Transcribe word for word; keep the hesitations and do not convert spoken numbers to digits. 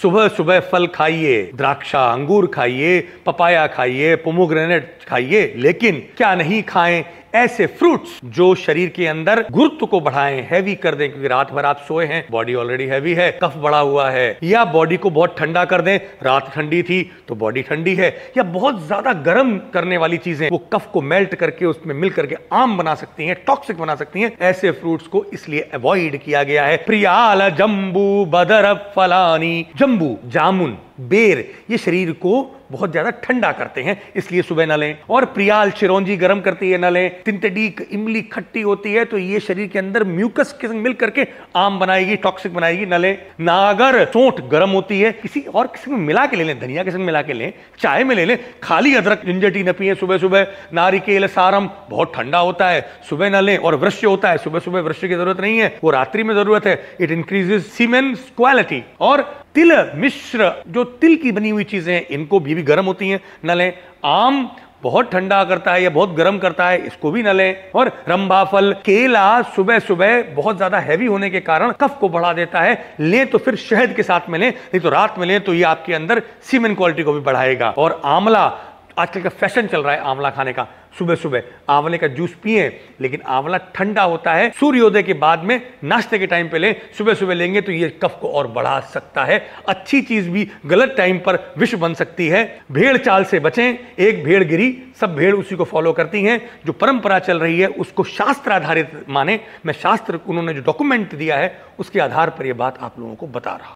सुबह सुबह फल खाइए, द्राक्षा अंगूर खाइए, पपाया खाइए, पोमोग्रेनेट खाइए, लेकिन क्या नहीं खाएं ऐसे फ्रूट्स जो शरीर के अंदर गुरुत्व को बढ़ाएं, हैवी कर दें, क्योंकि रात भर आप सोए हैं, बॉडी ऑलरेडी हैवी है, कफ बढ़ा हुआ है, या बॉडी को बहुत ठंडा कर दें, रात ठंडी थी तो बॉडी ठंडी है, या बहुत ज्यादा गर्म करने वाली चीजें वो कफ को मेल्ट करके उसमें मिल करके आम बना सकती हैं, टॉक्सिक बना सकती हैं। ऐसे फ्रूट्स को इसलिए अवॉइड किया गया है। प्रियाल जंबू बदर फलानी, जंबू जामुन बेर ये शरीर को बहुत ज्यादा ठंडा करते हैं, इसलिए सुबह न लें। और प्रियाल चिरौंजी गर्म करती है, न लें। तिंतडीक इमली खट्टी होती है तो ये शरीर के अंदर म्यूकस के संग मिल करके आम बनाएगी, टॉक्सिक बनाएगी, न लें। नागर सौंठ गर्म होती है, किसी और किसी में मिला के ले लें, धनिया के संग मिला के लें, चाय में ले लें। खाली अदरक जिंजर टी न पिए सुबह सुबह। नारिकेल सारम बहुत ठंडा होता है, सुबह न लें। और वृक्ष होता है, सुबह सुबह वृक्ष की जरूरत नहीं है, वो रात्रि में जरूरत है। It increases semen quality. और तिल मिश्र जो तिल की बनी हुई चीजें हैं इनको भी, भी गर्म होती हैं, न लें। आम बहुत ठंडा करता है या बहुत गर्म करता है, इसको भी न लें। और रंभाफल, केला सुबह सुबह बहुत ज्यादा हैवी होने के कारण कफ को बढ़ा देता है, लें तो फिर शहद के साथ में लें, नहीं तो रात में लें तो ये आपके अंदर सीमेन क्वालिटी को भी बढ़ाएगा। और आंवला, आजकल का फैशन चल रहा है आंवला खाने का, सुबह सुबह आंवले का जूस पिए, लेकिन आंवला ठंडा होता है, सूर्योदय के बाद में नाश्ते के टाइम पे लें, सुबह सुबह लेंगे तो ये कफ को और बढ़ा सकता है। अच्छी चीज भी गलत टाइम पर विष बन सकती है। भेड़ चाल से बचें, एक भेड़ गिरी सब भेड़ उसी को फॉलो करती हैं। जो परंपरा चल रही है उसको शास्त्र आधारित माने। मैं शास्त्र उन्होंने जो डॉक्यूमेंट दिया है उसके आधार पर यह बात आप लोगों को बता रहा हूं।